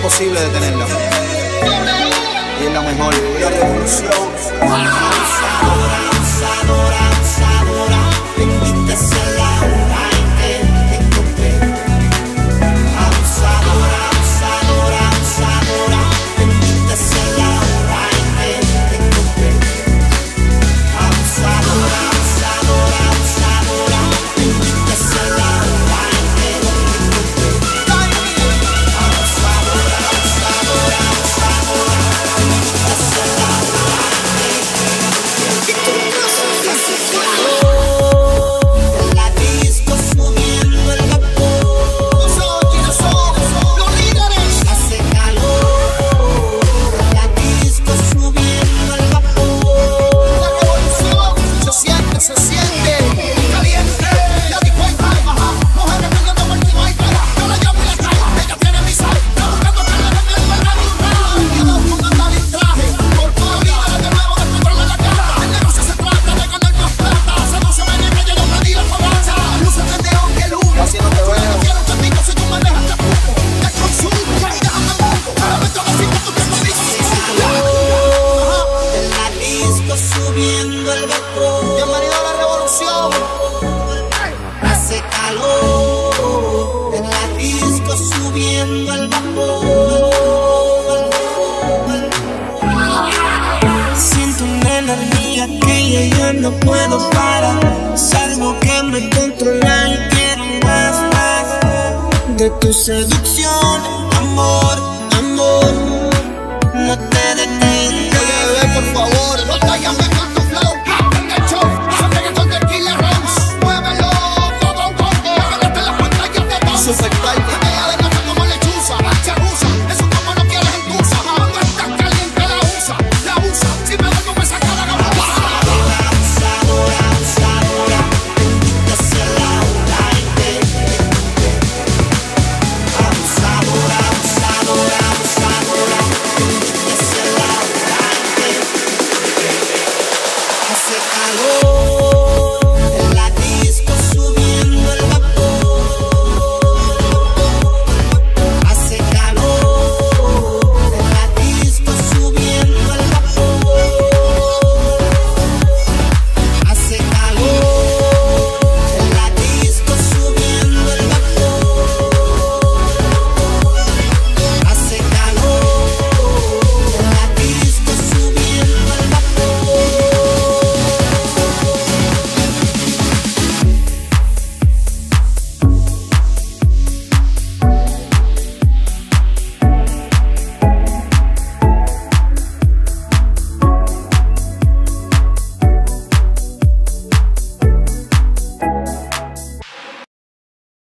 imposible detenerla. Y es la mejor. La revolución. Abusadora, abusadora, abusadora, bendita sea la hora en que te encontré. Abusadora, abusadora, abusadora, bendita sea la hora en que te encontré. Abusadora, abusadora, abusadora, bendita sea la hora en que te encontré. Abusadora, abusadora, abusadora, bendita sea la hora en que te encontré. En la disco subiendo el vapor. ¿Quiénes son? Los líderes. Hace calor. En la disco subiendo el vapor. La revolución se siente caliente. La disco hay baja. Mujeres peleando por ti, no hay cara. Yo la llamo y la traigo. Ella tiene mi sal. Está buscando que le den el verano. Y no pongan tal traje. Por todo líderes de nuevo descontrolan la cara. El negocio se trata de ganar más plata. Se no se me niega, yo no pedí la fogata. Luces de neón que luna. Así no te veo. No quiero contigo si tú manejas de poco. Te consumo, déjame poco. Ahora me toca decir que tú te conmigo. En la disco subiendo el vapor. Bienvenido a la revolución. Hace calor. En la disco subiendo el vapor. Siento una energía que ya no puedo parar. Es algo que me controla y quiero más de tu seducción, amor.